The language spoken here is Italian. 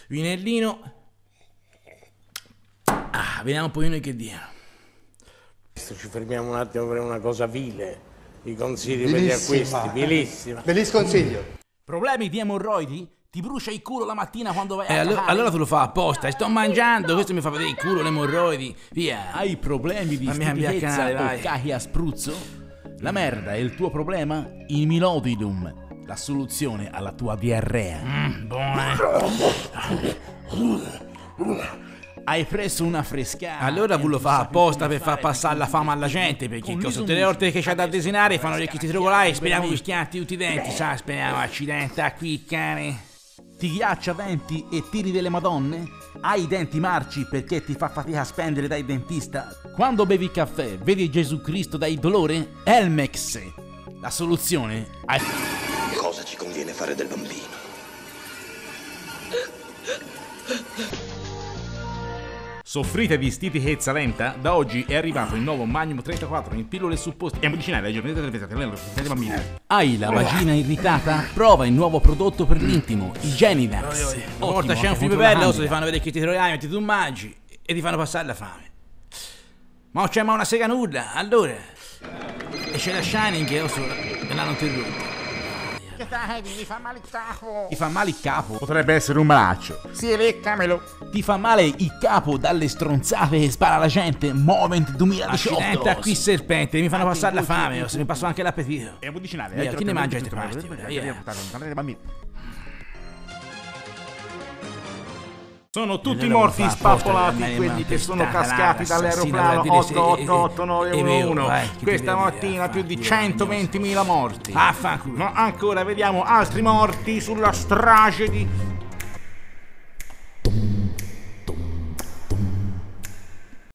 vinellino. Vediamo un pochino che diano. Ci fermiamo un attimo per una cosa vile. I consigli per gli acquisti, vilissima. Ve li sconsiglio. Problemi di emorroidi? Ti brucia il culo la mattina quando vai a cagare? Allora tu lo fa apposta. Sto mangiando, questo mi fa vedere il culo, le emorroidi. Via. Hai problemi di stitichezza o cachi a spruzzo? La merda è il tuo problema? Il Milodilum, la soluzione alla tua diarrea. Hai preso una frescata. Allora ve lo fa apposta per far passare la fame alla gente, perché tutte le volte che c'è da desinare fanno gli acquisti trocolai, speriamo che schianti tutti i denti, sa, speriamo accidenta qui, cane. Ti ghiaccia denti e tiri delle madonne? Hai i denti marci perché ti fa fatica a spendere dai dentista? Quando bevi caffè vedi Gesù Cristo dai dolore? Elmex, la soluzione ai... Cosa ci conviene fare del bambino? Soffrite di stitichezza lenta? Da oggi è arrivato il nuovo Magnum 34 in pillole supposte e medicinali aggiornate delle bambine. Hai la vagina irritata? Prova il nuovo prodotto per l'intimo, Igienidax. Una volta c'è un film bello, ti fanno vedere che ti troviamo, ti tu mangi e ti fanno passare la fame. Ma non c'è mai una sega nulla, allora. E c'è la Shining che me l'hanno interrotta. Mi fa male il capo. Ti fa male il capo? Potrebbe essere un braccio. Sì, leccamelo. Ti fa male il capo dalle stronzate che spara la gente? Moment 2018. Accidenta qui serpente, mi fanno passare la fame, se mi passo anche l'appetito. È medicinale. Chi ne mangia queste pasti? Sono tutti morti spappolati quelli che sono cascati dall'aeroplano 888-911. Questa mattina più di 120.000 morti. Ma ancora vediamo altri morti sulla strage di